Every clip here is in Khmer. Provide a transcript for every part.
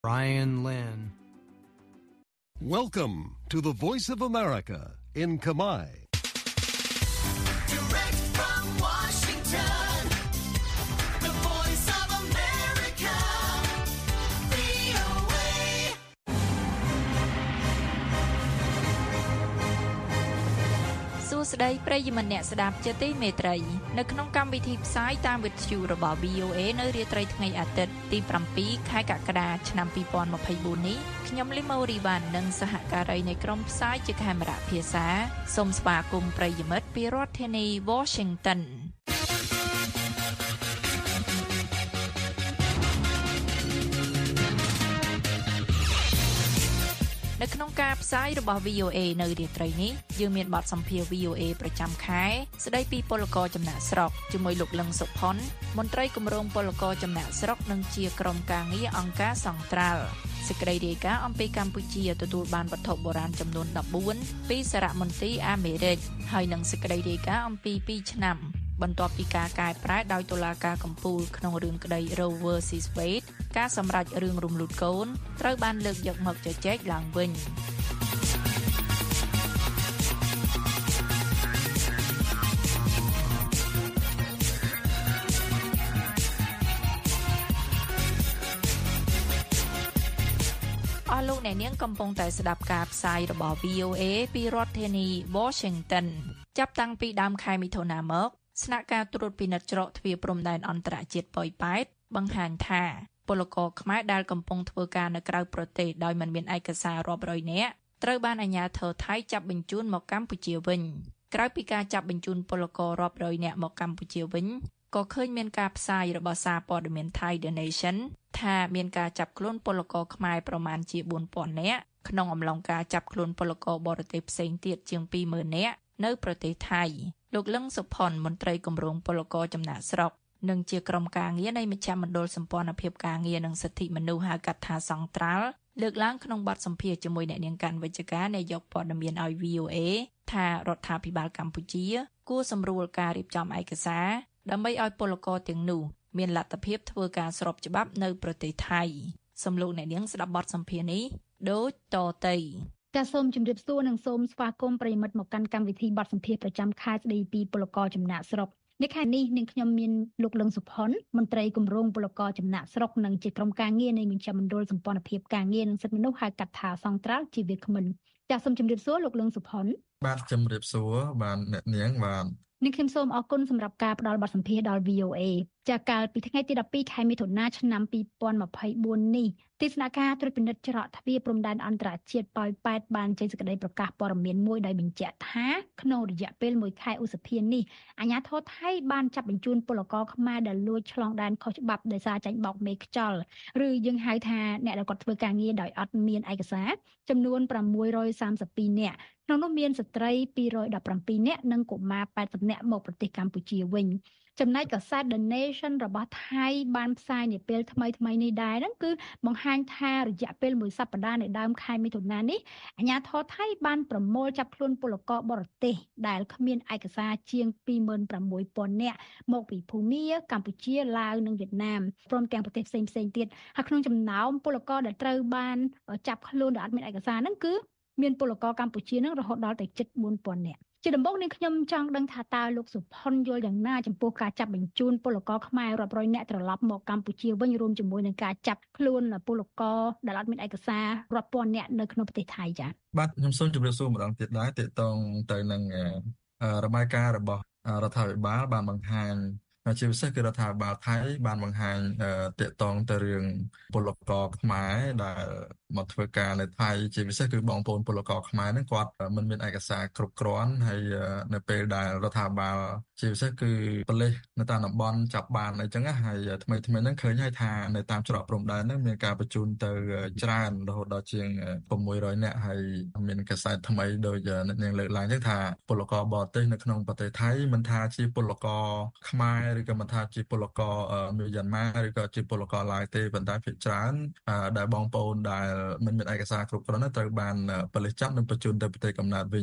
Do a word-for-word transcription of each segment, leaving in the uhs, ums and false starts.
Brian Lynn. Welcome to the Voice of America in Khmer. Direct from Washington, the Voice of America, វី អូ เอសួស្តីប្រិយមិត្តអ្នកស្ដាប់ជាទីមេត្រីនៅក្នុងកម្មវិធីផ្សាយតាមវិទ្យុរបស់ វី អូ เอ នៅរាត្រីថ្ងៃអាទិត្យទី7ខែកក្កដាឆ្នាំ2024នេះខ្ញុំលីម៉ូរីវ៉ាន់និងសហការីនៃក្រុមផ្សាយជាកាមេរ៉ាភាសាសូមស្វាគមន៍ប្រិយមិត្តពីរដ្ឋធានី Washingtonនៅក្នុងការផ្សាយរបស់ វី អូ เอ នៅរាត្រីនេះយើងមានបទសម្ភាសន៍ វី អូ เอ ប្រចាំខែស្ដីពីពលករចំណាក់ស្រុកជាមួយលោកលឹងសុផុនមន្ត្រីគម្រោងពលករចំណាក់ស្រុកនិងជាក្រុមការងារអង្គការសង្ត្រាល់សេចក្តីរាយការណ៍អំពីកម្ពុជាទទួលបានវត្ថុបុរាណចំនួន14ពីសារមន្ទីរអាមេរិកហើយនិងសេចក្តីរាយការណ៍អំពីពីរឆ្នាំបន្ទាប់ពីការកែប្រែដោយតុលាការកំពូលក្នុងរឿងក្តី Roe versus Wade ការសម្រេចរឿងរំលូតកូនត្រូវបានលើកយកមកជជែកឡើងវិញអស់លោកអ្នកនាងកំពុងតែស្ដាប់ការផ្សាយរបស់ វី អូ เอ ពីរដ្ឋធានី Washington ចាប់តាំងពីដើមខែមិថុនាមកស្នាក់ការត្រួតពិនិត្យច្រកទ្វារព្រំដែនអន្តរជាតិប៉ោយប៉ែតបង្ហាញថាពលករខ្មែរដែលកំពុងធ្វើការនៅក្រៅប្រទេសដោយមិនមានឯកសាររាប់រយនាក់ត្រូវបានអាជ្ញាធរថៃចាប់បញ្ជូនមកកម្ពុជាវិញក្រៅពីការចាប់បញ្ជូនពលកររាប់រយនាក់មកកម្ពុជាវិញក៏ឃើញមានការផ្សាយរបស់សារព័ត៌មាន Thai The Nation ថាមានការចាប់ខ្លួនពលករខ្មែរប្រមាណជាbốnពាន់នាក់ក្នុងអំឡុងការចាប់ខ្លួនពលករបរទេសផ្សេងទៀតជាងពីរម៉ឺននាក់នៅប្រទេសថៃលោកលឹងសុផុនមន្ត្រីគម្រោងពលករចំណាក់ស្រុកនិងជាក្រុមការងារនៃមជ្ឈមណ្ឌលសម្ព័ន្ធភាពការងារនិងសិទ្ធិមនុស្សហៅកាត់ថាសង្ត្រាល់លើកឡើងក្នុងបទសម្ភាសន៍ជាមួយអ្នកនាងកាន់វិជ្ជការនាយកព័ត៌មានឲ្យ វី អូ เอ ថារដ្ឋាភិបាលកម្ពុជាគួរសម្រួលការរៀបចំឯកសារដើម្បីឲ្យពលករទាំងនោះមានលទ្ធភាពធ្វើការស្របច្បាប់នៅប្រទេសថៃសូមលោកអ្នកនាងស្ដាប់បទសម្ភាសន៍នេះដូចតទៅចាសសូមជម្រាបសួរនិងសូមស្វាគមន៍ប្រិយមិត្តមកកាន់កម្មវិធីបទសម្ភាសន៍ប្រចាំខែស្ដីពីពលករចំណាក់ស្រុកនៅខែនេះនឹងខ្ញុំមានលោកលឹងសុផុនមន្ត្រីគម្រោងពលករចំណាក់ស្រុកនិងជាក្រុមការងារនៃមជ្ឈមណ្ឌលសម្ព័ន្ធភាពការងារនិងសិទ្ធិមនុស្សហៅកាត់ថាសង្ត្រាល់ជាវាគ្មិនចាសសូមជម្រាបសួរលោកលឹងសុផុនបាទជម្រាបសួរបាទអ្នកនាងបាទនឹងខ្ញុំសូមអរគុណសម្រាប់ការផ្ដល់បទសម្ភាសន៍ដល់ វី អូ เอ ចាកាលពីថ្ងៃទី12ខែមិថុនាឆ្នាំ2024នេះទីស្នាក់ការត្រួតពិនិត្យច្រកទ្វារព្រំដែនអន្តរជាតិប៉ោយប៉ែតបានចេញសេចក្តីប្រកាសព័ត៌មានមួយដោយបញ្ជាក់ថាក្នុងរយៈពេលមួយខែឧសភានេះអាជ្ញាធរថៃបានចាប់បញ្ជូនពលករខ្មែរដែលលួចឆ្លងដែនខុសច្បាប់ដោយសារចាញ់បោកមេខ្យល់ឬយើងហៅថាអ្នកដែលគាត់ធ្វើការងារដោយអត់មានឯកសារចំនួន632នាក់ក្នុងនោះមានស្ត្រី217នាក់និងកុមារ80នាក់មកប្រទេសកម្ពុជាវិញចំណែកកាសែត The Nation របស់ថៃបានផ្សាយនាពេលថ្មីថ្មីនេះដែរហ្នឹងគឺបង្ហាញថារយៈពេលមួយសប្តាហ៍នៅដើមខែមិថុនានេះអាជ្ញាធរថៃបានប្រមូលចាប់ខ្លួនពលករបរទេសដែលគ្មានឯកសារជាងពីរម៉ឺនប្រាំមួយពាន់នាក់មកពីភូមាកម្ពុជាឡាវនិងវៀតណាមព្រមទាំងប្រទេសផ្សេងផ្សេងទៀតហើយក្នុងចំណោមពលករដែលត្រូវបានចាប់ខ្លួនដែលអត់មានឯកសារហ្នឹងគឺមានពលករកម្ពុជានឹងរហូតដល់ទៅជិតbốnពាន់នាក់ជាដំបូងនេះខ្ញុំចង់ដឹងថាតើលោកសុផុនយល់យ៉ាងណាចំពោះការចាប់បញ្ជូនពលករខ្មែររាប់រយនាក់ត្រឡប់មកកម្ពុជាវិញរួមជាមួយនឹងការចាប់ខ្លួនពលករដែលអត់មានឯកសាររាប់ពាន់នាក់នៅក្នុងប្រទេសថៃចា៎បាទខ្ញុំសូមជម្រាបសួរម្ដងទៀតដែរទាក់ទងទៅនឹងរបាយការណ៍របស់រដ្ឋាភិបាលបានបង្ហាញជាពិសេសគឺរដ្ឋាភិបាលថៃបានបង្ហាញទាក់ទងទៅរឿងពលករខ្មែរដែលមកធ្វើការនៅថៃជាពិសេសគឺបងប្អូនពលករខ្មែរហ្នឹងគាត់មិនមានឯកសារគ្រប់គ្រាន់ហើយនៅពេលដែលរដ្ឋាភិបាលជាពិសេសគឺប៉ូលីសនៅតាមតំបន់ចាប់បានអីចឹងហើយថ្មីថ្មីហ្នឹងឃើញហើយថានៅតាមច្រកព្រំដែនហ្នឹងមានការបញ្ជូនទៅច្រើនរហូតដល់ជាង600នាក់ហើយមានកាសែតថ្មីដោយអ្នកនាងលើកឡើងចឹងថាពលករបរទេសនៅក្នុងប្រទេសថៃមិនថាជាពលករខ្មែរឬក៏មិនថាជាពលករមីយ៉ាន់ម៉ាឬក៏ជាពលករឡាវទេប៉ុន្តែភាគច្រើនដែលបងប្អូនដែលមិនមានឯកសារគ្រប់គ្រាន់ត្រូវបានប៉ូលីសចាប់និងបញ្ជូនទៅប្រទេសកំណើតវិញ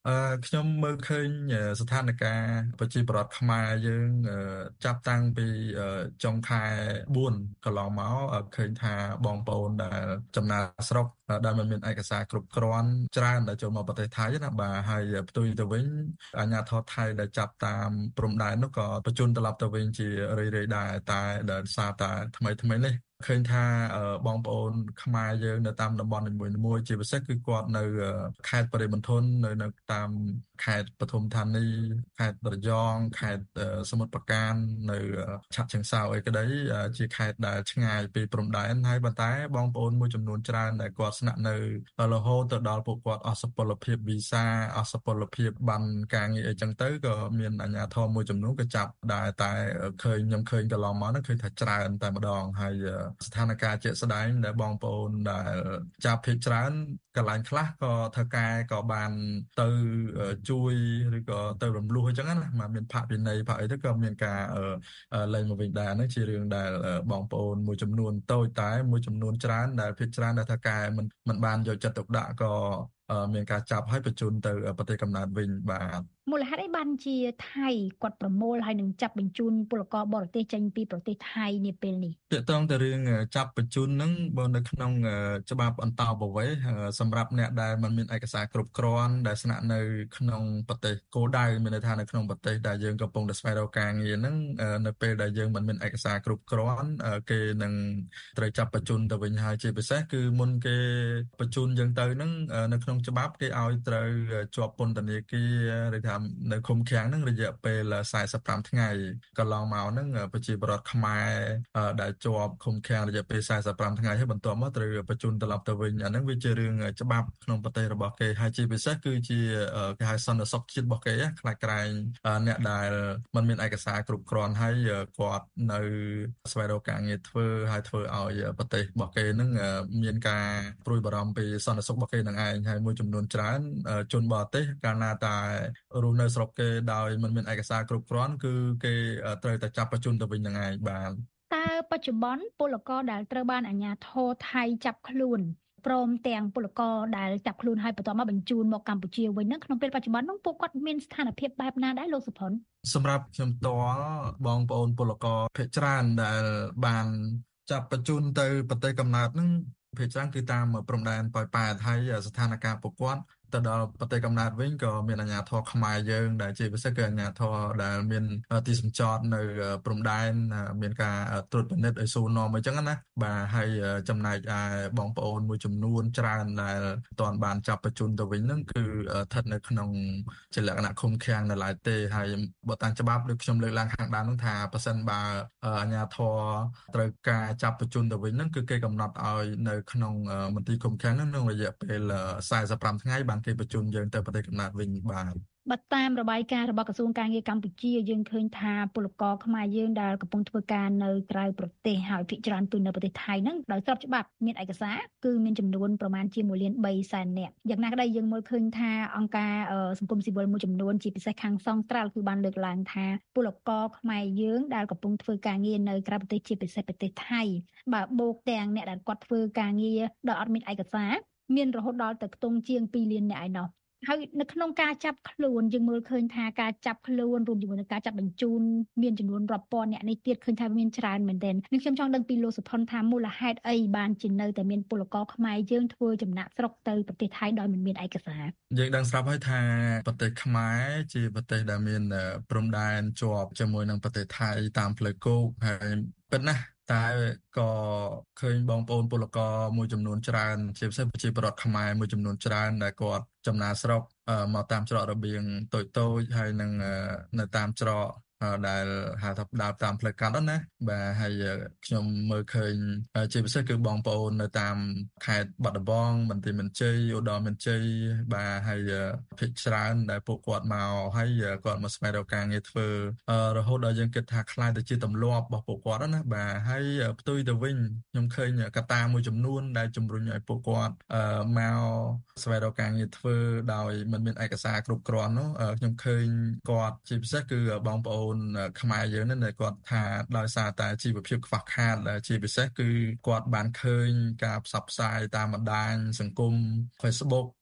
អឺខ្ញុំមើលឃើញស្ថានភាពប្រជាពលរដ្ឋខ្មែរយើងចាប់តាំងពីចុងខែបួនកន្លងមកឃើញថាបងប្អូនដែលចំណាកស្រុកដែលមិនមានឯកសារគ្រប់គ្រាន់ច្រើនដែលចូលមកប្រទេសថៃណាបាទហើយផ្ទុយទៅវិញអាជ្ញាធរថៃដែលចាប់តាមព្រំដែននោះក៏បញ្ជូនត្រឡប់ទៅវិញជារឿយៗដែរតែដោយសារតែថ្មីថ្មីនេះឃើញថាបងប្អូនខ្មែរយើងនៅតាមតំបន់នីមួយៗជាពិសេសគឺគាត់នៅខេត្តបរិមណฑលនៅនៅតាមខេត្តបឋមធានីខេត្តត្រយងខេត្តសមុទ្រប្រាកាននៅឆៈជើងសៅអីក្តីជាខេត្តដែលឆ្ងាយពីព្រំដែនហើយប៉ុន្តែបងប្អូនមួយចំនួនច្រើនដែលគាត់ស្នាក់នៅរហូតទៅដល់ពួកគាត់អស់សុពលភាពវីសាអស់សុពលភាពបានការងារអីចឹងទៅក៏មានអាជ្ញាធរមួយចំនួនក៏ចាប់ដែរតែឃើញខ្ញុំឃើញកន្លងមកហ្នឹងឃើញថាច្រើនតែម្ដងហើយស្ថានភាពជាក់ស្ដែងដែលបងប្អូនដែលចាប់ភាគច្រើនកន្លែងខ្លះក៏ធ្វើការក៏បានទៅជួយឬក៏ទៅរំលោះអញ្ចឹងណាមកមានផាកពិន័យផាកអីទៅក៏មានការលែងមកវិញដែរហ្នឹងជារឿងដែលបងប្អូនមួយចំនួនតូចតែមួយចំនួនច្រើនដែលភាគច្រើនដែលធ្វើការមិនមិនបានយកចិត្តទុកដាក់ក៏មានការចាប់ឲ្យបញ្ជូនទៅប្រទេសកំណើតវិញបាទមូលហេតុអីបានជាថៃគាត់ប្រមូលហើយនឹងចាប់បញ្ជូនពលករបរទេសចេញពីប្រទេសថៃនាពេលនេះទាក់ទងទៅរឿងចាប់បញ្ជូនហ្នឹងបើនៅក្នុងច្បាប់អន្តរប្រវេសន៍សម្រាប់អ្នកដែលមិនមានឯកសារគ្រប់គ្រាន់ដែលស្នាក់នៅក្នុងប្រទេសគោលដៅមានន័យថានៅក្នុងប្រទេសដែលយើងកំពុងតែស្វែងរកការងារហ្នឹងនៅពេលដែលយើងមិនមានឯកសារគ្រប់គ្រាន់គេនឹងត្រូវចាប់បញ្ជូនទៅវិញហើយជាពិសេសគឺមុនគេបញ្ជូនយើងទៅហ្នឹងនៅក្នុងច្បាប់គេឲ្យត្រូវជាប់ពន្ធនាគារឬថានៅឃុំឃាំងហ្នឹងរយៈពេលសែនសិបប្រាំថ្ងៃកន្លងមកហ្នឹងប្រជាពលរដ្ឋខ្មែរដែលជាប់ឃុំឃាំងរយៈពេលសែនសិបប្រាំថ្ងៃហើយបន្ទាប់មកត្រូវបញ្ជូនត្រឡប់ទៅវិញអាហ្នឹងវាជារឿងច្បាប់ក្នុងប្រទេសរបស់គេហើយជាពិសេសគឺជាគេហៅសន្តិសុខជាតិរបស់គេខ្លាចក្រែងអ្នកដែលមិនមានឯកសារគ្រប់គ្រាន់ហើយគាត់នៅស្វែងរកការងារធ្វើហើយធ្វើឲ្យប្រទេសរបស់គេហ្នឹងមានការព្រួយបារម្ភពីសន្តិសុខរបស់គេនឹងឯងហើយមួយចំនួនច្រើនជនបរទេសកាលណាតែរស់នៅស្រុកគេដោយមិនមានឯកសារគ្រប់គ្រាន់គឺគេត្រូវតែចាប់បញ្ជូនទៅវិញនឹងឯងបាទតើបច្ចុប្បន្នពលករដែលត្រូវបានអាជ្ញាធរថៃចាប់ខ្លួនព្រមទាំងពលករដែលចាប់ខ្លួនហើយបន្ទាប់មកបញ្ជូនមកកម្ពុជាវិញហ្នឹងក្នុងពេលបច្ចុប្បន្នហ្នឹងពួកគាត់មានស្ថានភាពបែបណាដែរលោកសុផុនសម្រាប់ខ្ញុំផ្ទាល់បងប្អូនពលករភាគច្រើនដែលបានចាប់បញ្ជូនទៅប្រទេសកំណើតហ្នឹងភាគច្រើនគឺតាមព្រំដែនប៉ោយប៉ែតហើយស្ថានភាពពួកគាត់ទៅដល់ប្រទេសកំណើតវិញក៏មានអាជ្ញាធរខ្មែរយើងដែលជាពិសេសគឺអាជ្ញាធរដែលមានទីសម្ចតនៅព្រំដែនមានការត្រួតពិនិត្យឲ្យស៊ូនាំអញ្ចឹងណាបាទហើយចំណែកឯបងប្អូនមួយចំនួនច្រើនដែលមិនទាន់បានចាប់បញ្ជូនទៅវិញហ្នឹងគឺស្ថិតនៅក្នុងជាលក្ខណៈឃុំឃាំងនៅឡើយទេហើយបើតាមច្បាប់ដូចខ្ញុំលើកឡើងខាងដើមហ្នឹងថាប៉ះសិនបើអាជ្ញាធរត្រូវការចាប់បញ្ជូនទៅវិញហ្នឹងគឺគេកំណត់ឲ្យនៅក្នុងមន្ទីរឃុំឃាំងហ្នឹងក្នុងរយៈពេលសែនសិបប្រាំថ្ងៃបានគេបញ្ជូនយើងទៅប្រទេសកំណើតវិញបាទបើតាមរបាយការណ៍របស់ក្រសួងការងារកម្ពុជាយើងឃើញថាពលករខ្មែរយើងដែលកំពុងធ្វើការនៅក្រៅប្រទេសហើយភាគច្រើនគឺនៅប្រទេសថៃហ្នឹងដោយស្របច្បាប់មានឯកសារគឺមានចំនួនប្រមាណជាមួយលានបីសែននាក់យ៉ាងណាក្តីយើងមើលឃើញថាអង្គការសង្គមស៊ីវិលមួយចំនួនជាពិសេសខាងសង្ត្រាល់គឺបានលើកឡើងថាពលករខ្មែរយើងដែលកំពុងធ្វើការងារនៅក្រៅប្រទេសជាពិសេសប្រទេសថៃបើបូកទាំងអ្នកដែលគាត់ធ្វើការងារដោយអត់មានឯកសារមានរហូតដល់ទៅខ្ទង់ជាងពីរលាននាក់ឯណោះហើយនៅក្នុងការចាប់ខ្លួនយើងមើលឃើញថាការចាប់ខ្លួនរួមជាមួយនឹងការចាប់បញ្ជូនមានចំនួនរាប់ពាន់អ្នកនេះទៀតឃើញថាមានច្រើនមែនទែននេះខ្ញុំចង់ដឹងពីលោកសុផុនថាមូលហេតុអីបានជានៅតែមានពលករខ្មែរយើងធ្វើចំណាក់ស្រុកទៅប្រទេសថៃដោយមិនមានឯកសារយើងដឹងស្រាប់ហើយថាប្រទេសខ្មែរជាប្រទេសដែលមានព្រំដែនជាប់ជាមួយនឹងប្រទេសថៃតាមផ្លូវគោកហើយពិតណាស់តែក៏ឃើញបងប្អូនពលករមួយចំនួនច្រើនជាពិសេសប្រជាពលរដ្ឋខ្មែរមួយចំនួនច្រើនដែលគាត់ចំណាកស្រុកមកតាមច្រករបៀងតូចៗហើយនឹងនៅតាមច្រកដែលហៅថាដើរតាមផ្លូវកាត់ណាបាទហើយខ្ញុំមើលឃើញជាពិសេសគឺបងប្អូននៅតាមខេត្តបាត់ដំបងបន្ទាយមានជ័យឧត្តរមានជ័យបាទហើយភាគច្រើនដែលពួកគាត់មកហើយគាត់មកស្វែងរកការងារធ្វើរហូតដល់យើងគិតថាខ្លាចទៅជាទម្លាប់របស់ពួកគាត់ណាបាទហើយផ្ទុយទៅវិញខ្ញុំឃើញកត្តាមួយចំនួនដែលជំរុញឲ្យពួកគាត់មកស្វែងរកការងារធ្វើដោយមិនមានឯកសារគ្រប់គ្រាន់នោះខ្ញុំឃើញគាត់ជាពិសេសគឺបងប្អូនខ្មែរយើងនេះគាត់ថាដោយសារតែជីវភាពខ្វះខាតជាពិសេសគឺគាត់បានឃើញការផ្សព្វផ្សាយតាមបណ្ដាញសង្គម Facebook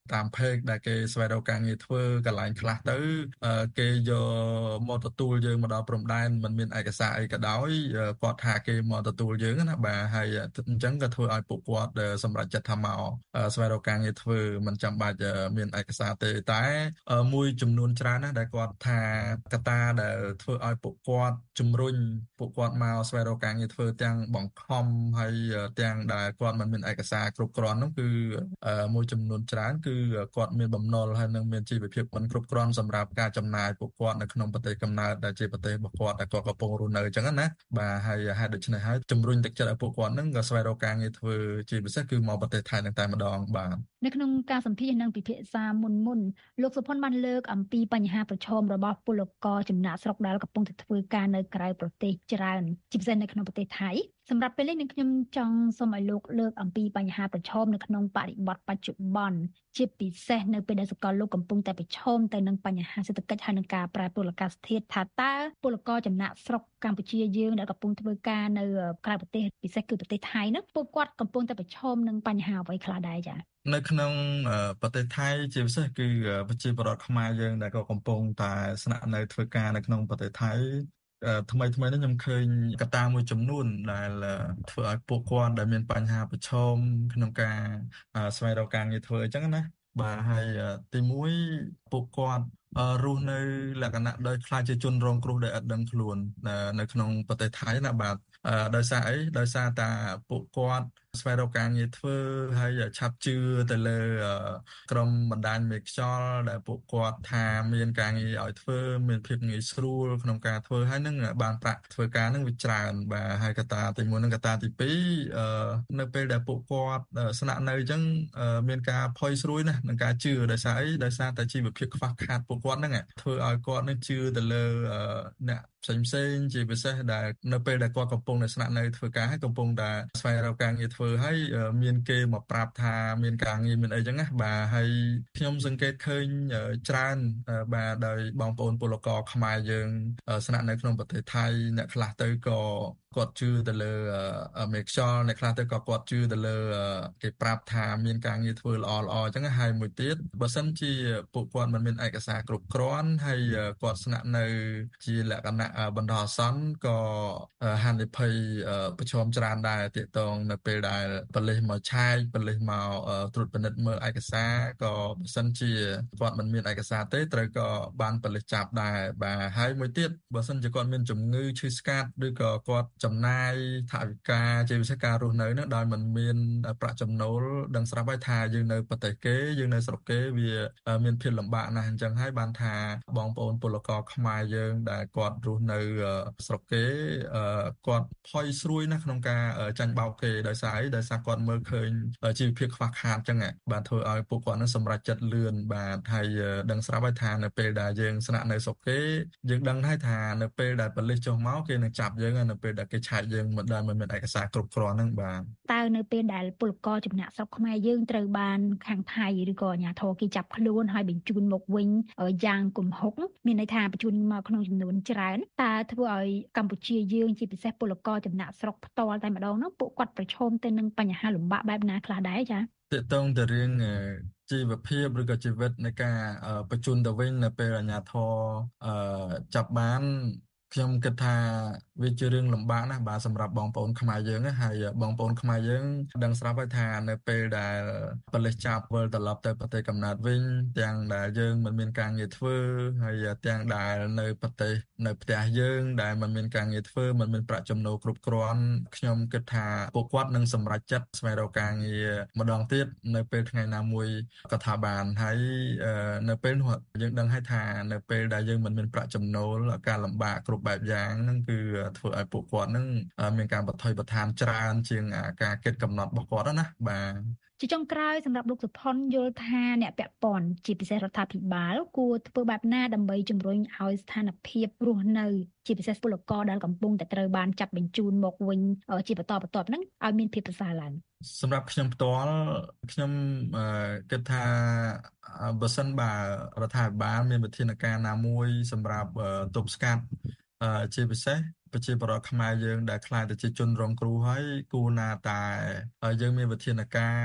តាមเพจដែលគេស្វែងរកការងារធ្វើកន្លែងខ្លះទៅគេយកមកទទួលយើងមកដល់ព្រំដែនមិនមានឯកសារអីក៏ដោយគាត់ថាគេមកទទួលយើងណាបាទហើយអញ្ចឹងក៏ធ្វើឲ្យពួកគាត់សម្រេចចិត្តថាមកស្វែងរកការងារធ្វើមិនចាំបាច់មានឯកសារទេតែមួយចំនួនច្រើនណាស់ដែលគាត់ថាកត្តាដែលធ្វើឲ្យពួកគាត់ជំរុញពួកគាត់មកស្វែងរកការងារធ្វើទាំងបង្ខំហើយទាំងដែលគាត់មិនមានឯកសារគ្រប់គ្រាន់នោះគឺមួយចំនួនច្រើនគឺគាត់មានបំណុលហើយនឹងមានជីវភាពមិនគ្រប់គ្រាន់សម្រាប់ការចំណាយពួកគាត់នៅក្នុងប្រទេសកំណើតដែលជាប្រទេសរបស់គាត់ដែលគាត់កំពុងរស់នៅអញ្ចឹងណាបាទហើយហេតុដូច្នេះហើយជំរុញទឹកចិត្តឲ្យពួកគាត់នឹងក៏ស្វែងរកការងារធ្វើជាពិសេសគឺមកប្រទេសថៃនឹងតែម្ដងបាទនៅក្នុងការសម្ភាសន៍និងពិភាក្សាមុនមុនលោកសុផុនបានលើកអំពីបញ្ហាប្រឈមរបស់ពលករចំណាក់ស្រុកដែលកំពុងតែធ្វើការនៅក្រៅប្រទេសច្រើនជាពិសេសនៅក្នុងប្រទេសថៃសម្រាប់ពេលនេះខ្ញុំចង់សូមឲ្យលោកលើកអំពីបញ្ហាប្រឈមនៅក្នុងបរិបទបច្ចុប្បន្នជាពិសេសនៅពេលដែលសកលលោកកំពុងតែប្រឈមទៅនឹងបញ្ហាសេដ្ឋកិច្ចហើយនឹងការប្រែប្រួលអាកាសធាតុថាតើពលករចំណាក់ស្រុកកម្ពុជាយើងដែលកំពុងធ្វើការនៅក្រៅប្រទេសពិសេសគឺប្រទេសថៃនោះពួកគាត់កំពុងតែប្រឈមនឹងបញ្ហាអ្វីខ្លះដែរចា៎នៅក្នុងប្រទេសថៃជាពិសេសគឺប្រជាពលរដ្ឋខ្មែរយើងដែលក៏កំពុងតែស្នាក់នៅធ្វើការនៅក្នុងប្រទេសថៃថ្មីថ្មីនេះខ្ញុំឃើញកត្តាមួយចំនួនដែលធ្វើឲ្យពួកគាត់ដែលមានបញ្ហាប្រឈមក្នុងការស្វែងរកការងារធ្វើអញ្ចឹងណាបាទហើយទីមួយពួកគាត់រស់នៅលក្ខណៈដោយខ្លាចជាជនរងគ្រោះដែលអត់ដឹងខ្លួននៅក្នុងប្រទេសថៃណាបាទដោយសារអីដោយសារតែពួកគាត់ស្វែងរកការងារធ្វើហើយឆាប់ជឿទៅលើក្រុមបណ្ដាញមេខ្យល់ដែលពួកគាត់ថាមានការងារឲ្យធ្វើមានភាពងាយស្រួលក្នុងការធ្វើហើយនឹងបានប្រាក់ធ្វើការនឹងវាច្រើនបាទហើយកត្តាទីមួយនិងកត្តាទីពីរនៅពេលដែលពួកគាត់ស្នាក់នៅអញ្ចឹងមានការផុយស្រួយណាស់នឹងការជឿដោយសារអីដោយសារតែជីវភាពខ្វះខាតពួកគាត់ហ្នឹងធ្វើឲ្យគាត់នឹងជឿទៅលើអ្នកផ្សេងផ្សេងជាពិសេសដែលនៅពេលដែលគាត់កំពុងតែស្នាក់នៅធ្វើការហើយកំពុងតែស្វែងរកការងារធ្វើហើយមានគេមកប្រាប់ថាមានការងារមានអីចឹងណាបាទហើយខ្ញុំសង្កេតឃើញច្រើនបាទដោយបងប្អូនពលករខ្មែរយើងស្នាក់នៅក្នុងប្រទេសថៃអ្នកខ្លះទៅក៏គាត់ជឿទៅលើមេខ្យល់អ្នកខ្លះទៅក៏គាត់ជឿទៅលើគេប្រាប់ថាមានការងារធ្វើល្អល្អអញ្ចឹងហើយមួយទៀតបើសិនជាពួកគាត់មិនមានឯកសារគ្រប់គ្រាន់ហើយគាត់ស្នាក់នៅជាលក្ខណៈបណ្ដោះអាសន្នក៏ហានិភ័យប្រឈមច្រើនដែរទាក់ទងនៅពេលដែលប៉ូលីសមកឆែកប៉ូលីសមកត្រួតពិនិត្យមើលឯកសារក៏បើសិនជាគាត់មិនមានឯកសារទេត្រូវក៏បានប៉ូលីសចាប់ដែរបាទហើយមួយទៀតបើសិនជាគាត់មានជំងឺឈឺស្កាត់ឬក៏គាត់ចំណាយថវិកាជាពិសេសការរស់នៅនោះដោយមិនមានប្រាក់ចំណូលដឹងស្រាប់ហើយថាយើងនៅប្រទេសគេយើងនៅស្រុកគេវាមានភាពលំបាកណាស់អញ្ចឹងហើយបានថាបងប្អូនពលករខ្មែរយើងដែលគាត់រស់នៅស្រុកគេគាត់ផុយស្រួយណាស់ក្នុងការចាញ់បោកគេដោយសារអីដោយសារគាត់មើលឃើញជីវភាពខ្វះខាតអញ្ចឹងបាទធ្វើឲ្យពួកគាត់នឹងសម្រេចចិត្តលឿនបាទហើយដឹងស្រាប់ហើយថានៅពេលដែលយើងស្នាក់នៅស្រុកគេយើងដឹងហើយថានៅពេលដែលប៉ូលីសចុះមកគេនឹងចាប់យើងនៅពេលដែលគេឆែកយើងមិនដែលមិនមានឯកសារគ្រប់គ្រាន់ហ្នឹងបាទតើនៅពេលដែលពលករចំណាក់ស្រុកខ្មែរយើងត្រូវបានខាងថៃឬក៏អាជ្ញាធរគេចាប់ខ្លួនហើយបញ្ជូនមកវិញយ៉ាងគំហុកមានន័យថាបញ្ជូនមកក្នុងចំនួនច្រើនតើធ្វើឲ្យកម្ពុជាយើងជាពិសេសពលករចំណាក់ស្រុកផ្ទាល់តែម្ដងនោះពួកគាត់ប្រឈមទៅនឹងបញ្ហាលំបាកបែបណាខ្លះដែរចា៎ទាក់ទងទៅរឿងជីវភាពឬក៏ជីវិតនៃការបញ្ជូនទៅវិញនៅពេលអាជ្ញាធរចាប់បានខ្ញុំគិតថាវាជារឿងលំបាកណាស់បាទសម្រាប់បងប្អូនខ្មែរយើងហើយបងប្អូនខ្មែរយើងដឹងស្រាប់ហើយថានៅពេលដែលប៉ូលីសចាប់វិលត្រឡប់ទៅប្រទេសកំណើតវិញទាំងដែលយើងមិនមានការងារធ្វើហើយទាំងដែលនៅប្រទេសនៅផ្ទះយើងដែលមិនមានការងារធ្វើមិនមានប្រាក់ចំណូលគ្រប់គ្រាន់ខ្ញុំគិតថាពួកគាត់នឹងសម្រេចចិត្តស្វែងរកការងារម្ដងទៀតនៅពេលថ្ងៃណាមួយក៏ថាបានហើយនៅពេលនោះយើងដឹងហើយថានៅពេលដែលយើងមិនមានប្រាក់ចំណូលការលំបាកគ្រប់បែបយ៉ាងហ្នឹងគឺធ្វើឲ្យពួកគាត់នឹងមានការបន្ថយបន្ថែមច្រើនជាងការគិតកំណត់របស់គាត់ណាបាទជាចុងក្រោយសម្រាប់លោកសុផុនយល់ថាអ្នកពាក់ព័ន្ធជាពិសេសរដ្ឋាភិបាលគួរធ្វើបែបណាដើម្បីជំរុញឲ្យស្ថានភាពរស់នៅជាពិសេសពលករដែលកំពុងតែត្រូវបានចាប់បញ្ជូនមកវិញជាបន្តបន្ទាប់ហ្នឹងឲ្យមានភាពប្រសើរឡើងសម្រាប់ខ្ញុំផ្ទាល់ខ្ញុំគិតថាបើសិនបើរដ្ឋាភិបាលមានវិធានការណាមួយសម្រាប់ទប់ស្កាត់ជាពិសេសប្រជាពលរដ្ឋខ្មែរយើងដែលខ្លាចទៅជាជនរងគ្រោះហើយគួរណាតែយើងមានវិធានការ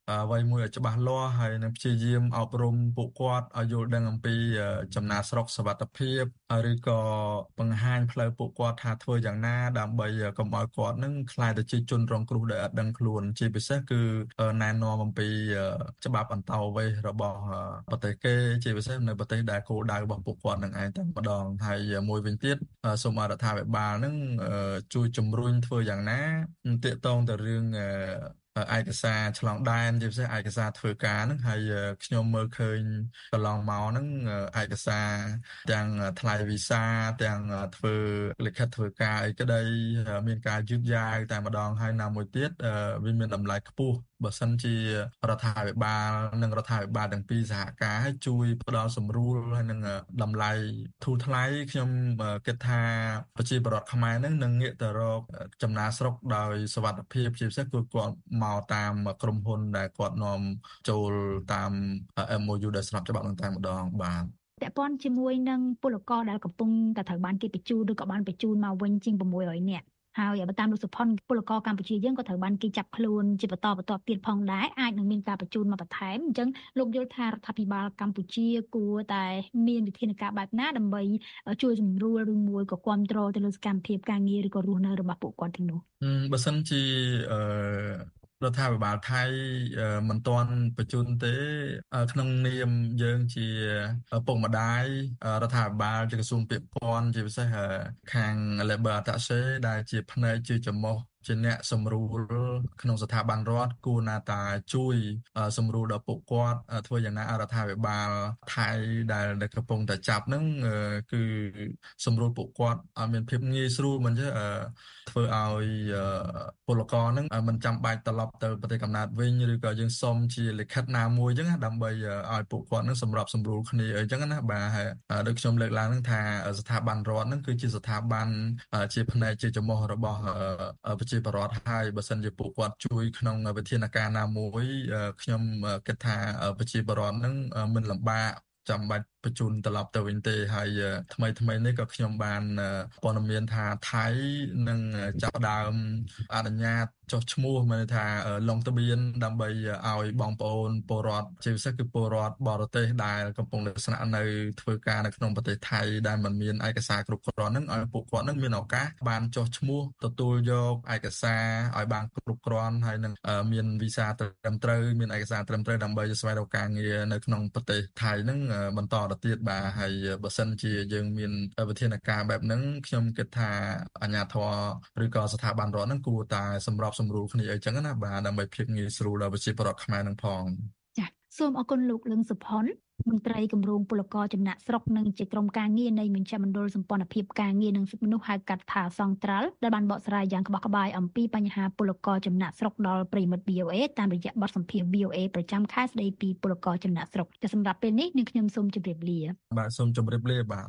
អ្វីមួយឲ្យច្បាស់លាស់ហើយនឹងព្យាយាមអប់រំពួកគាត់ឲ្យយល់ដឹងអំពីចំណាស្រុកសុវត្ថិភាពឬក៏បង្ហាញផ្លូវពួកគាត់ថាធ្វើយ៉ាងណាដើម្បីកុំឲ្យគាត់នឹងខ្លាយទៅជាជនរងគ្រោះដែលអត់ដឹងខ្លួនជាពិសេសគឺណែនាំអំពីច្បាប់អន្តោប្រវេសន៍របស់ប្រទេសគេជាពិសេសនៅប្រទេសដែលគោលដៅរបស់ពួកគាត់នឹងឯងតែម្ដងហើយមួយវិញទៀតសូមរដ្ឋាភិបាលនឹងជួយជំរុញធ្វើយ៉ាងណាទាក់ទងទៅរឿងឯកសារឆ្លងដែនជាពិសេសឯកសារធ្វើការហ្នឹងហើយខ្ញុំមើលឃើញកន្លងមកហ្នឹងឯកសារទាំងថ្លៃវីសាទាំងធ្វើលិខិតធ្វើការអីក្តីមានការយឺតយ៉ាវតែម្ដងហើយណាមួយទៀតវាមានតម្លៃខ្ពស់បើសិនជារដ្ឋាភិបាលនិងរដ្ឋាភិបាលទាំងពីរសហការឲ្យជួយផ្ដល់សម្រួលហើយនឹងតម្លៃធូរថ្លៃខ្ញុំគិតថាប្រជាពលរដ្ឋខ្មែរហ្នឹងនឹងងាកទៅរកចំណាស្រុកដោយសុវត្ថិភាពជាពិសេសគឺគាត់មកតាមក្រុមហ៊ុនដែលគាត់នាំចូលតាម เอ็ม โอ ยู ដែលស្របច្បាប់នឹងតែម្ដងបាទពាក់ព័ន្ធជាមួយនឹងពលករដែលកំពុងតែត្រូវបានគេបញ្ជូនឬក៏បានបញ្ជូនមកវិញជាង៦រយនាក់ហើយបើតាមលោកសុផុនពលករកម្ពុជាយើងក៏ត្រូវបានគេចាប់ខ្លួនជាបន្តបន្ទាប់ទៀតផងដែរអាចនឹងមានការបញ្ជូនមកបន្ថែមអញ្ចឹងលោកយល់ថារដ្ឋាភិបាលកម្ពុជាគួរតែមានវិធានការបែបណាដើម្បីជួយសម្រួលឬមួយក៏គ្រប់គ្រងទៅលើសកម្មភាពការងារឬក៏រស់នៅរបស់ពួកគាត់ទាំងនោះបើសិនជាអឺរដ្ឋាភិបាលថៃមិនទាន់បញ្ជូនទេក្នុងនាមយើងជាពុកម្ដាយរដ្ឋាភិបាលជាក្រសួងពាក់ព័ន្ធជាពិសេសខាង Labor Attaché ដែលជាផ្នែកជាចំហជាអ្នកសម្រួលក្នុងស្ថាប័នរដ្ឋគួរណាតាជួយសម្រួលដល់ពួកគាត់ធ្វើយ៉ាងណារដ្ឋាភិបាលថៃដែលកំពុងតែចាប់ហ្នឹងគឺសម្រួលពួកគាត់ឲ្យមានភាពងាយស្រួលមិនទេធ្វើឲ្យពលករហ្នឹងមិនចាំបាច់ត្រឡប់ទៅប្រទេសកំណើតវិញឬក៏យើងសុំជាលិខិតណាមួយអញ្ចឹងដើម្បីឲ្យពួកគាត់ហ្នឹងសម្របសម្រួលគ្នាអញ្ចឹងណាបាទដូចខ្ញុំលើកឡើងហ្នឹងថាស្ថាប័នរដ្ឋហ្នឹងគឺជាស្ថាប័នជាផ្នែកជាចំហរបស់ប្រជាពលរដ្ឋហើយបើសិនជាពួកគាត់ជួយក្នុងវិធានការណាមួយខ្ញុំគិតថាប្រជាពលរដ្ឋហ្នឹងមិនលំបាកចាំបាច់បញ្ជូនត្រឡប់ទៅវិញទេហើយថ្មីថ្មីនេះក៏ខ្ញុំបានព័ត៌មានថាថៃនឹងចាប់ផ្ដើមអនុញ្ញាតចុះឈ្មោះមានន័យថាលងទ្បានដើម្បីឲ្យបងប្អូនពលរដ្ឋជាពិសេសគឺពលរដ្ឋបរទេសដែលកំពុងស្នាក់នៅធ្វើការនៅក្នុងប្រទេសថៃដែលមិនមានឯកសារគ្រប់គ្រាន់នឹងឲ្យពួកគាត់នឹងមានឱកាសបានចុះឈ្មោះទទួលយកឯកសារឲ្យបានគ្រប់គ្រាន់ហើយនឹងមានវីសាត្រឹមត្រូវមានឯកសារត្រឹមត្រូវដើម្បីស្វែងរកការងារនៅក្នុងប្រទេសថៃនឹងបន្តទៀតបាទហើយបើសិនជាយើងមានវិធានការបែបហ្នឹងខ្ញុំគិតថាអាជ្ញាធរឬក៏ស្ថាប័នរដ្ឋហ្នឹងគួរតែសម្របសម្រួលគ្នាអីចឹងណាបាទដើម្បីភាពងាយស្រួលដល់ប្រជាពលរដ្ឋខ្មែរនឹងផងចា៎សូមអរគុណលោកលឹងសុផុនមន្ត្រីគម្រោងពលករចំណាក់ស្រុកនិងជាក្រុមការងារនៃមជ្ឈមណ្ឌលសម្ព័ន្ធភាពការងារនិងសិទ្ធិមនុស្សហៅកាត់ថាសង្ត្រាល់ដែលបានបកស្រាយយ៉ាងក្បោះក្បាយអំពីបញ្ហាពលករចំណាក់ស្រុកដល់ប្រិយមិត្ត វី អូ អេ តាមរយៈបទសម្ភាសន៍ វី អូ អេ ប្រចាំខែស្ដីពីពលករចំណាក់ស្រុកតែសម្រាប់ពេលនេះនាងខ្ញុំសូមជម្រាបលាបាទសូមជម្រាបលាបាទ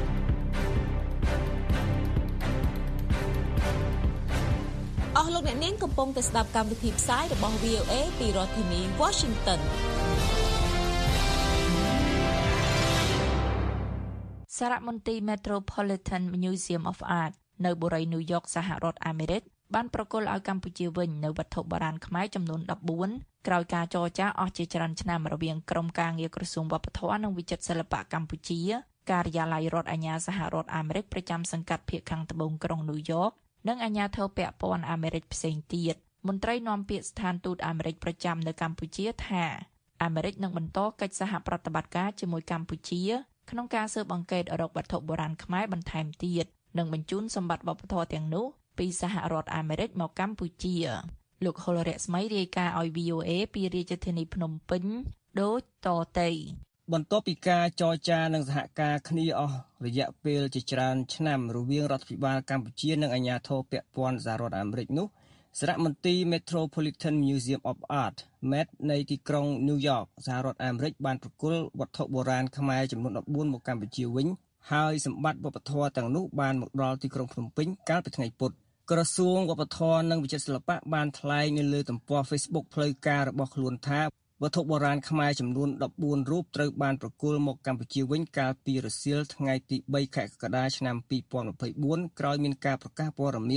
អស់លោកអ្នកនាងកំពុងតែស្ដាប់កម្មវិធីផ្សាយរបស់ វី អូ អេ ពីរដ្ឋធានី Washington សារមន្ទីរ Metropolitan Museum of Art នៅបុរីញូវយ៉កសហរដ្ឋអាមេរិកបានប្រគល់ឲ្យកម្ពុជាវិញនៅវត្ថុបុរាណខ្មែរចំនួនដប់បួនក្រោយការចរចាអស់ជាច្រើនឆ្នាំរវាងក្រុមការងារក្រសួងវប្បធម៌និងវិចិត្រសិល្បៈកម្ពុជាការិយាល័យរដ្ឋអាជ្ញាសហរដ្ឋអាមេរិកប្រចាំសង្កាត់ភាគខាងត្បូងក្រុងញូវយ៉កនិងអាជ្ញាធរពាក់ព័ន្ធអាមេរិកផ្សេងទៀតមន្ត្រីនាំពាក្យស្ថានទូតអាមេរិកប្រចាំនៅកម្ពុជាថាអាមេរិកនឹងបន្តកិច្ចសហប្រតិបត្តិការជាមួយកម្ពុជាក្នុងការស៊ើបអង្កេតរកវត្ថុបុរាណខ្មែរបន្ថែមទៀតនិងបញ្ជូនសម្បត្តិវប្បធម៌ទាំងនោះពីសហរដ្ឋអាមេរិកមកកម្ពុជាលោកហុលរស្មីរាយការណ៍ឲ្យ វី អូ អេ ពីរាជធានីភ្នំពេញដូចតទៅបន្ទាប់ពីការចរចានិងសហការគ្នាអស់រយៈពេលជាច្រើនឆ្នាំរវាងរដ្ឋាភិបាលកម្ពុជានិងអាជ្ញាធរពាក់ព័ន្ធសហរដ្ឋអាមេរិកនោះសារមន្ទីរ Metropolitan Museum of Art មេត នៃទីក្រុង New York សហរដ្ឋអាមេរិកបានប្រគល់វត្ថុបុរាណខ្មែរចំនួនដប់បួនមកកម្ពុជាវិញហើយសម្បត្តិវប្បធម៌ទាំងនោះបានមកដល់ទីក្រុងភ្នំពេញកាលពីថ្ងៃពុធក្រសួងវប្បធម៌និងវិចិត្រសិល្បៈបានថ្លែងនៅលើទំព័រ Facebook ផ្លូវការរបស់ខ្លួនថាវត្ថុបុរាណខ្មែរចំនួនដប់បួនរូបត្រូវបានប្រគល់មកកម្ពុជាវិញកាលពីរសៀលថ្ងៃទីបីខែកក្កដាឆ្នាំពីរពាន់ម្ភៃបួនក្រោយមានការប្រកាសព័ត៌មាន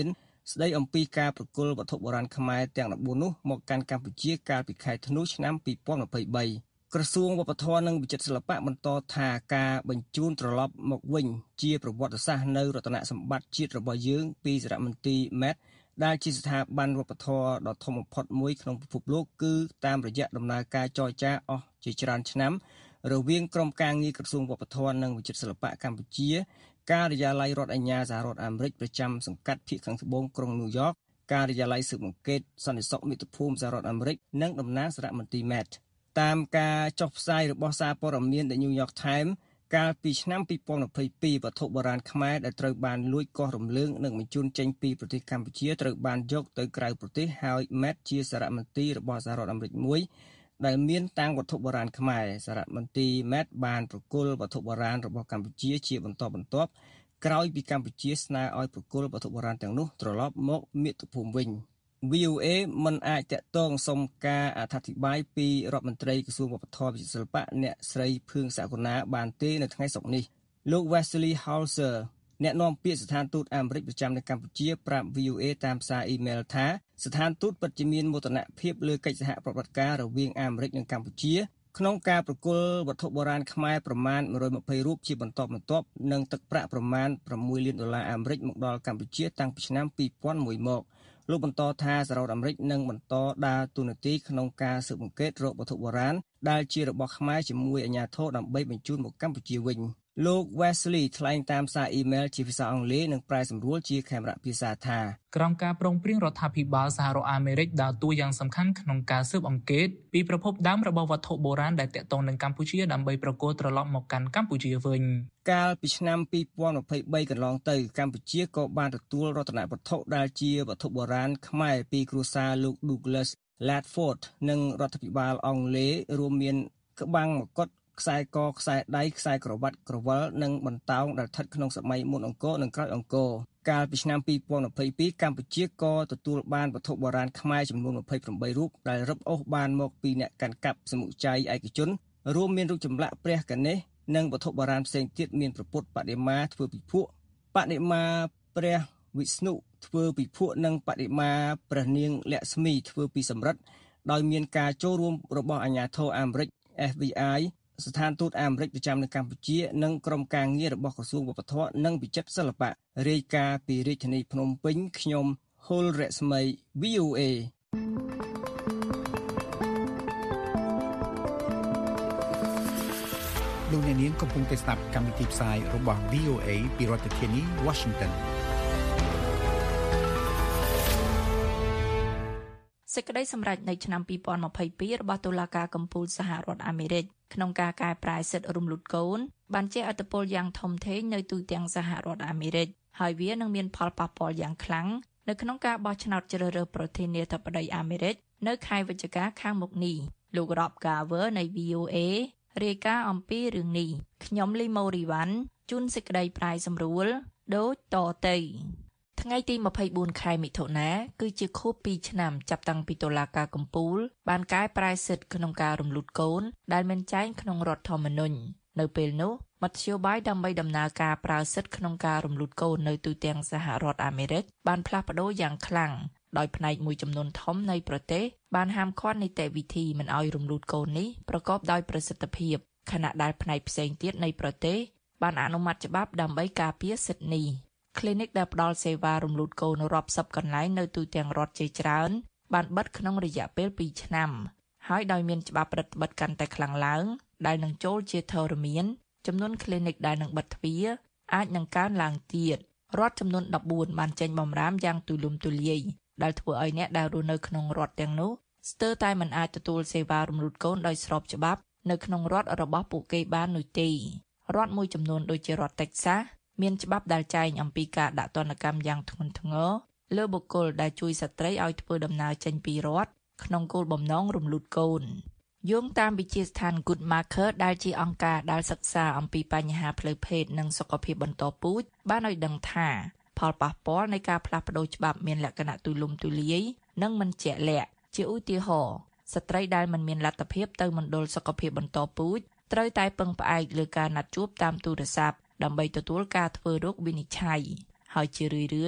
ស្ដីអំពីការប្រគល់វត្ថុបុរាណខ្មែរទាំងដប់បួននោះមកកាន់កម្ពុជាកាលពីខែធ្នូឆ្នាំពីរពាន់ยี่สิบสามក្រសួងវប្បធម៌និងវិចិត្រសិល្បៈបន្តថាការបញ្ជូនត្រឡប់មកវិញជាប្រវត្តិសាស្ត្រនៅរតនសម្បត្តិជាតិរបស់យើងពីសារមន្ទីរ Met ដែលជាស្ថាប័នវប្បធម៌ដ៏ធំបំផុតមួយក្នុងពិភពលោកគឺតាមរយៈដំណើរការចរចាអស់ជាច្រើនឆ្នាំរវាងក្រុមការងារក្រសួងវប្បធម៌និងវិចិត្រសិល្បៈកម្ពុជាការិយាល័យរដ្ឋអាជ្ញាសហរដ្ឋអាមេរិកប្រចាំសង្កាត់ភាគខាងត្បូងក្រុងញូវយ៉កការិយាល័យស៊ើបអង្កេតសន្តិសុខមាតុភូមិសហរដ្ឋអាមេរិកនិងតំណាងសារមន្ទីរ Met តាមការចុះផ្សាយរបស់សារព័ត៌មាន The New York Times កាលពីឆ្នាំពីរពាន់ยี่สิบสองវត្ថុបុរាណខ្មែរដែលត្រូវបានលួចកោះរំលើងនិងបញ្ជូនចេញពីប្រទេសកម្ពុជាត្រូវបានយកទៅក្រៅប្រទេសហើយ Met ជាសារមន្ទីររបស់សហរដ្ឋអាមេរិកមួយដែលមានតាំងវត្ថុបុរាណខ្មែរសារមន្ទីរ Met បានប្រគល់វត្ថុបុរាណរបស់កម្ពុជាជាបន្តបន្ទាប់ក្រោយពីកម្ពុជាស្នើឲ្យប្រគល់វត្ថុបុរាណទាំងនោះត្រឡប់មកមាតុភូមិវិញ វី អូ เอ មិនអាចតាក់ទងសុំការអធិប្បាយពីរដ្ឋមន្ត្រីក្រសួងវប្បធម៌វិចិត្រសិល្បៈអ្នកស្រីភឿងសកុណាបានទេនៅថ្ងៃសុក្រនេះលោក Wesley Halser អ្នកនាំពាក្យស្ថានទូតអាមេរិកប្រចាំនៅកម្ពុជាប្រាប់ វី អូ เอ តាមសារអ៊ីមែលថាស្ថានទូតពិតជាមានមោទនភាពលើកិច្ចសហប្រតិបត្តិការរវាងអាមេរិកនិងកម្ពុជាក្នុងការប្រគល់វត្ថុបុរាណខ្មែរប្រមាណមួយរយยี่สิบរូបជាបន្តបន្ទាប់និងទឹកប្រាក់ប្រមាណหกលានដុល្លារអាមេរិកមកដល់កម្ពុជាតាំងពីឆ្នាំពីរពាន់មួយមកលោកបន្តថាសហរដ្ឋអាមេរិកនឹងបន្តដើរតួនាទីក្នុងការស៊ើបអង្កេតរកវត្ថុបុរាណដែលជារបស់ខ្មែរជាមួយអាជ្ញាធរដើម្បីបញ្ជូនមកកម្ពុជាវិញលោក Wesley ថ្លែងតាមសារអ៊ីមែលជាភាសាអង់គ្លេសនិងប្រែសម្រួលជាខេមរៈភាសាថាក្រោមការប្រឹងប្រែងរដ្ឋាភិបាលសហរដ្ឋអាមេរិកដើរតួយ៉ាងសំខាន់ក្នុងការស៊ើបអង្កេតពីប្រភពដើមរបស់វត្ថុបុរាណដែលទាក់ទងនឹងកម្ពុជាដើម្បីប្រគល់ត្រឡប់មកកាន់កម្ពុជាវិញកាលពីឆ្នាំពីរពាន់ยี่สิบสามកន្លងទៅកម្ពុជាក៏បានទទួលរតនវត្ថុដែលជាវត្ថុបុរាណខ្មែរពីគ្រួសារលោក Douglas Ladford និងរដ្ឋាភិបាលអង់គ្លេសរួមមានក្បាំងមកុដខ្សែកខ្សែដៃខ្សែក្រវ៉ាត់ក្រវិលនិងបន្តោងដែលស្ថិតក្នុងសម័យមុនអង្គរនិងក្រោយអង្គរកាលពីឆ្នាំពីរពាន់ยี่สิบสองកម្ពុជាក៏ទទួលបានវត្ថុបុរាណខ្មែរចំនួនยี่สิบแปดរូបដែលរឹបអូសបានមកពីអ្នកកាន់កាប់សមុជ័យឯកជនរួមមានរូបចម្លាក់ព្រះកណេសនិងវត្ថុបុរាណផ្សេងទៀតមានប្រពុតបដិមាធ្វើពីភក់បដិមាព្រះវិស្ណុធ្វើពីភក់និងបដិមាព្រះនាងលក្ស្មីធ្វើពីសំរិទ្ធដោយមានការចូលរួមរបស់អាជ្ញាធរអាមេរិក เอฟ บี ไอ ស្ថានទូតអាមេរិកប្រចាំនៅកម្ពុជានិងក្រុមការងាររបស់ក្រសួងវប្បធម៌និងវិចិត្រសិល្បៈរាយការណ៍ពីរាជធានីភ្នំពេញខ្ញុំហុលរស្មី វី អូ เอលោកអ្នកនាងកំពុងតែស្ដាប់កម្មវិធីផ្សាយរបស់ វី អូ เอ ពីរដ្ឋធានី Washington សេចក្តីសម្រេចនៅឆ្នាំពីរពាន់ยี่สิบสองរបស់តុលាការកំពូលសហរដ្ឋអាមេរិកក្នុងការកែប្រែសិទ្ធិរំលូតកូនបានជះឥទ្ធិពលយ៉ាងធំធេងនៅទូទាំងសហរដ្ឋអាមេរិកហើយវានឹងមានផលប៉ះពាល់យ៉ាងខ្លាំងនៅក្នុងការបោះឆ្នោតជ្រើសរើសប្រធានាធិបតីអាមេរិកនៅខែវិច្ឆិកាខាងមុខនេះលោក Rob Garver នៃ វី អូ เอ រាយការណ៍អំពីរឿងនេះខ្ញុំលីម៉ូរីវ៉ាន់ជួនសេចក្តីប្រាយសម្រួលដូចតទៅថ្ងៃទីยี่สิบสี่ខែមិថុនាគឺជាខួបពីរឆ្នាំចាប់តាំងពីតុលាការកំពូលបានកែប្រែសិទ្ធិក្នុងការរំលូតកូនដែលមានចែងក្នុងរដ្ឋធម្មនុញ្ញនៅពេលនោះមធ្យោបាយដើម្បីដំណើរការប្រើសិទ្ធិក្នុងការរំលូតកូននៅទូទាំងសហរដ្ឋអាមេរិកបានផ្លាស់ប្ដូរយ៉ាងខ្លាំងដោយផ្នែកមួយចំនួនធំនៃប្រទេសបានហាមឃាត់នីតិវិធីមិនឲ្យរំលូតកូននេះប្រកបដោយប្រសិទ្ធភាពខណៈដែលផ្នែកផ្សេងទៀតនៃប្រទេសបានអនុម័តច្បាប់ដើម្បីការពារសិទ្ធិនេះClinic ដែលផ្ដល់សេវារំលូតកូនរាប់សិបកន្លែងនៅទូទាំងរដ្ឋជាច្រើនបានបិទក្នុងរយៈពេលពីរឆ្នាំហើយដោយមានច្បាប់រដ្ឋបិទកាន់តែខ្លាំងឡើងដែលនឹងចូលជាធរមានចំនួន Clinic ដែលនឹងបិទទ្វារអាចនឹងកើនឡើងទៀតរដ្ឋចំនួនដប់បួនបានចេញបម្រាមយ៉ាងទូលំទូលាយដែលធ្វើឲ្យអ្នកដែលរស់នៅក្នុងរដ្ឋទាំងនោះស្ទើរតែមិនអាចទទួលសេវារំលូតកូនដោយស្របច្បាប់នៅក្នុងរដ្ឋរបស់ពួកគេបាននោះទេរដ្ឋមួយចំនួនដូចជារដ្ឋ Texasមានច្បាប់ដែលចែងអំពីការដាក់ទណ្ឌកម្មយ៉ាងធ្ងន់ធ្ងរលើបុគ្គលដែលជួយស្ត្រីឲ្យធ្វើដំណើរចេញពីរដ្ឋក្នុងគោលបំណងរំលូតកូនយោងតាមវិទ្យាស្ថាន Good Marker ដែលជាអង្គការដែលសិក្សាអំពីបញ្ហាផ្លូវភេទនិងសុខភាពបន្តពូជបានឲ្យដឹងថាផលប៉ះពាល់នៃការផ្លាស់ប្ដូរច្បាប់មានលក្ខណៈទូលំទូលាយនិងមិនជាក់លាក់ជាឧទាហរណ៍ស្ត្រីដែលមិនមានលទ្ធភាពទៅមណ្ឌលសុខភាពបន្តពូជត្រូវតែពឹងផ្អែកលើការណាត់ជួបតាមទូរស័ព្ទដើម្បីទទួលការធ្វើរោគវិនិច្ឆ័យហើយជារឿយៗ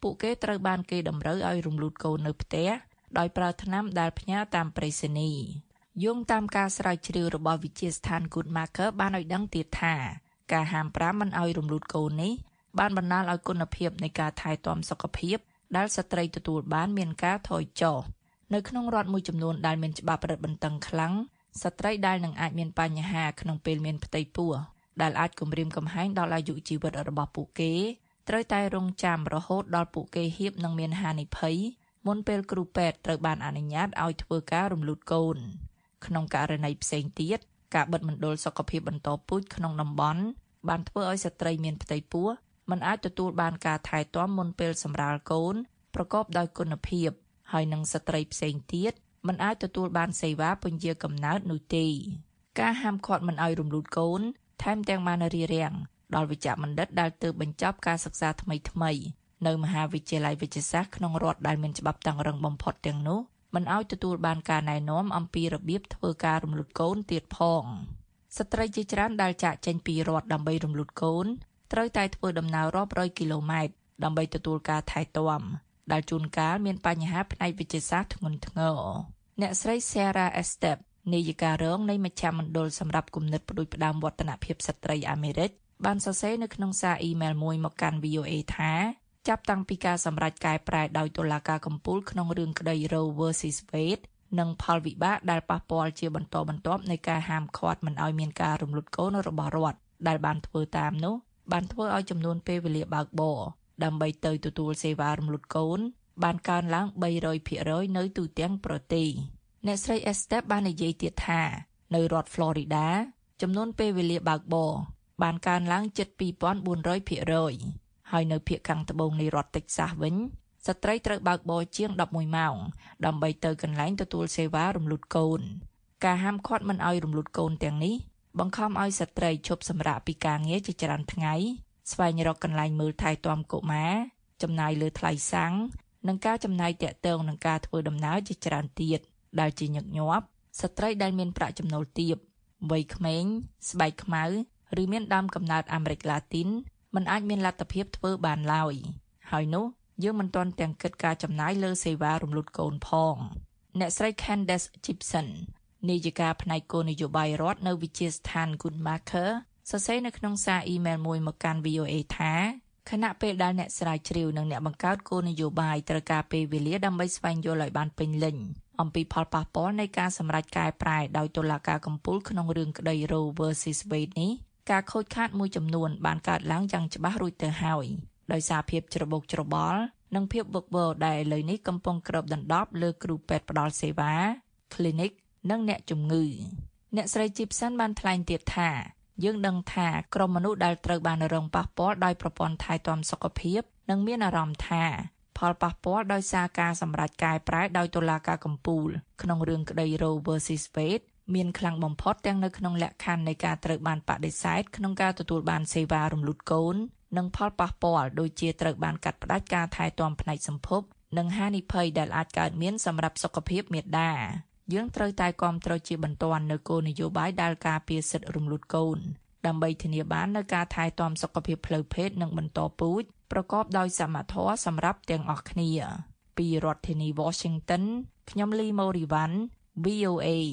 ពួកគេត្រូវបានគេតម្រូវឲ្យរំលូតកូននៅផ្ទះដោយប្រើថ្នាំដែលផ្ញើតាមប្រៃសណីយ៍យោងតាមការស្រាវជ្រាវរបស់វិទ្យាស្ថាន Guttmacher បានឲ្យដឹងទៀតថាការហាមប្រាមមិនឲ្យរំលូតកូននេះបានបណ្ដាលឲ្យគុណភាពនៃការថែទាំសុខភាពដែលស្ត្រីទទួលបានមានការថយចុះនៅក្នុងរដ្ឋមួយចំនួនដែលមានច្បាប់រឹតបន្តឹងខ្លាំងស្ត្រីដែលនឹងអាចមានបញ្ហាក្នុងពេលមានផ្ទៃពោះដែលអាចគំរាមកំហែងដល់អាយុជីវិតរបស់ពួកគេត្រូវតែរងចាំរហូតដល់ពួកគេហៀបនឹងមានហានិភ័យមុនពេលគ្រូពេទ្យត្រូវបានអនុញ្ញាតឲ្យធ្វើការរំលូតកូនក្នុងករណីផ្សេងទៀតការបិទមណ្ឌលសុខភាពបន្តពូជក្នុងតំបន់បានធ្វើឲ្យស្ត្រីមានផ្ទៃពោះមិនអាចទទួលបានការថែទាំមុនពេលសម្រាលកូនប្រកបដោយគុណភាពហើយនឹងស្ត្រីផ្សេងទៀតមិនអាចទទួលបានសេវាពន្យាកំណើតនោះទេការហាមឃាត់មិនឲ្យរំលូតកូនថែមទាំងបានរារាំងដល់វិជ្ជបណ្ឌិតដែលទើបបញ្ចប់ការសិក្សាថ្មីៗនៅមហាវិទ្យាល័យវេជ្ជសាស្ត្រក្នុងរដ្ឋដែលមានច្បាប់តឹងរ៉ឹងបំផុតទាំងនោះមិនឲ្យទទួលបានការណែនាំអំពីរបៀបធ្វើការរំលូតកូនទៀតផងស្ត្រីជាច្រើនដែលចាកចេញពីរដ្ឋដើម្បីរំលូតកូនត្រូវតែធ្វើដំណើររាប់រយគីឡូម៉ែត្រដើម្បីទទួលការថែទាំដែលជួនកាលមានបញ្ហាផ្នែកវិទ្យាសាស្ត្រធ្ងន់ធ្ងរអ្នកស្រី Sarah Estep នាយិការរងនៃមជ្ឈមណ្ឌលសម្រាប់គំនិតផ្ដួចផ្ដើមវឌ្ឍនភាពស្ត្រីអាមេរិកបានសរសេរនៅក្នុងសារអ៊ីមែលមួយមកកាន់ វី អូ អេ ថាចាប់តាំងពីការសម្រេចកែប្រែដោយតុលាការកំពូលក្នុងរឿងក្តី Roe versus Wade និងផលវិបាកដែលប៉ះពាល់ជាបន្តបន្ទាប់នៃការហាមឃាត់មិនឲ្យមានការរំលូតកូនរបស់រដ្ឋដែលបានធ្វើតាមនោះបានធ្វើឲ្យចំនួនពេលវេលាបើកបរដើម្បីទៅទទួលសេវារំលូតកូនបានកើនឡើង បីរយភាគរយ នៅទូទាំងប្រទេសអ្នកស្រី Estep បាននិយាយទៀតថានៅរដ្ឋ Florida ចំនួនពេលវេលាបើកបរបានកើនឡើងជិត ពីរពាន់បួនរយភាគរយ ហើយនៅភាគខាងត្បូងនៃរដ្ឋ Texas វិញស្ត្រីត្រូវបើកបរជាងដប់មួយម៉ោងដើម្បីទៅកន្លែងទទួលសេវារំលូតកូនការហាមឃាត់មិនឲ្យរំលូតកូនទាំងនេះបង្ខំឲ្យស្ត្រីឈប់សម្រាកពីការងារជាច្រើនថ្ងៃស្វែងរកកន្លែងមើលថែទាំកុមារចំណាយលើថ្លៃសាំងនិងការចំណាយទាក់ទងនឹងការធ្វើដំណើរជាច្រើនទៀតដែលជាញឹកញាប់ស្ត្រីដែលមានប្រាក់ចំណូលទាបវ័យក្មេងស្បែកខ្មៅឬមានដើមកំណើតអាមេរិកឡាទីនមិនអាចមានលទ្ធភាពធ្វើបានឡើយហើយនោះយើងមិនទាន់ទាំងគិតការចំណាយលើសេវារំលូតកូនផងអ្នកស្រី Candace Gibson នាយិកាផ្នែកគោលនយោបាយរដ្ឋនៅវិទ្យាស្ថាន Guttmacher សរសេរនៅក្នុងសារអ៊ីមែលមួយមកកាន់ វី អូ អេ ថាខណៈពេលដែលអ្នកស្រាវជ្រាវនិងអ្នកបង្កើតគោលនយោបាយត្រូវការពេលវេលាដើម្បីស្វែងយល់ឲ្យបានពេញលេញអំពីផលប៉ះពាល់នៃការសម្រេចកែប្រែដោយតុលាការកំពូលក្នុងរឿងក្តី Roe versus Wade នេះការខូចខាតមួយចំនួនបានកើតឡើងយ៉ាងច្បាស់រួចទៅហើយដោយសារភាពច្របូកច្របល់និងភាពវឹកវរដែលឥឡូវនេះកំពុងគ្របដណ្ដប់លើគ្រូពេទ្យផ្ដល់សេវា clinic និងអ្នកជំងឺអ្នកស្រី Gibson បានថ្លែងទៀតថាយើងដឹងថាក្រុមមនុស្សដែលត្រូវបានរងប៉ះពាល់ដោយប្រព័ន្ធថែទាំសុខភាពនឹងមានអារម្មណ៍ថាផលប៉ះពាល់ដោយសារការសម្រេចកែប្រែដោយតុលាការកំពូលក្នុងរឿងក្តី Roe versus Wade មានខ្លាំងបំផុតទាំងនៅក្នុងលក្ខខណ្ឌនៃការត្រូវបានបដិសេធក្នុងការទទួលបានសេវារំលូតកូននិងផលប៉ះពាល់ដូចជាត្រូវបានកាត់ផ្តាច់ការថែទាំផ្នែកសម្ភពនិងហានិភ័យដែលអាចកើតមានសម្រាប់សុខភាពមាតាយើងត្រូវតែគាំទ្រជាបន្ទាន់នូវគោលនយោបាយដែលការពារសិទ្ធិរំលូតកូនដើម្បីធានាបាននូវការថែទាំសុខភាពផ្លូវភេទនិងបន្តពូជប្រកបដោយសមធម៌សម្រាប់ទាំងអស់គ្នាពីរដ្ឋធានី Washington ខ្ញុំលីម៉ូរីវ៉ាន់ វី អូ អេ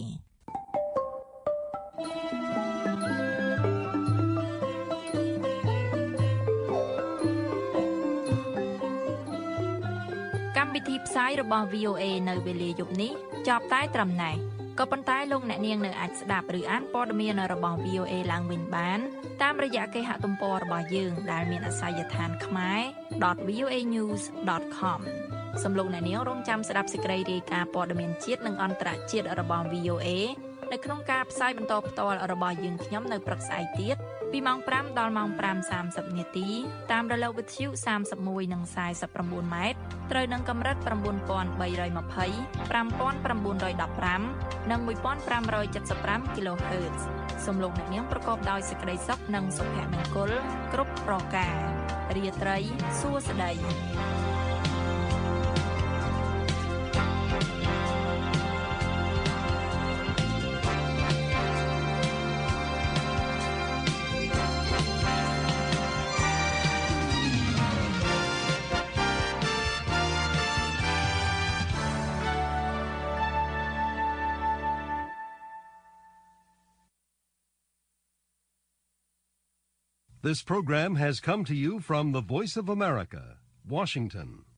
កម្មវិធីផ្សាយរបស់ វី អូ អេ នៅវេលាយប់នេះចប់តែត្រឹមណេះក៏ប៉ុន្តែលោកអ្នកនាងនៅអាចស្ដាប់ឬអានព័ត៌មានរបស់ វី អូ អេ ឡើងវិញបានតាមរយៈគេហទំព័ររបស់យើងដែលមានអាសយដ្ឋាន ខ្មែរ ដត វី អូ អេ ញូស ដត ខម សូមលោកអ្នកនាងរងចាំស្ដាប់សេចក្តីរាយការណ៍ព័ត៌មានជាតិនិងអន្តរជាតិរបស់ វី អូ អេ នៅក្នុងការផ្សាយបន្តផ្ទាល់របស់យើងខ្ញុំនៅព្រឹកស្អែកទៀតពីម៉ោងប្រាំដល់ម៉ោងប្រាំសាមសិបនាទីតាមរលកវិទ្យុសាមសិបមួយនិងសាយសិបប្រាំបួនម៉ែត្រត្រូវនឹងកម្រិត៩បី២០ ៥៩១៥និងមួយពាន់ប្រាំរយចិតសិបប្រាំ kHz សូមលោកអ្នកនាងប្រកបដោយសេចក្តីសុខនិងសុភមង្គលគ្រប់ប្រការរាត្រីសួស្តី This program has come to you from the Voice of America, Washington.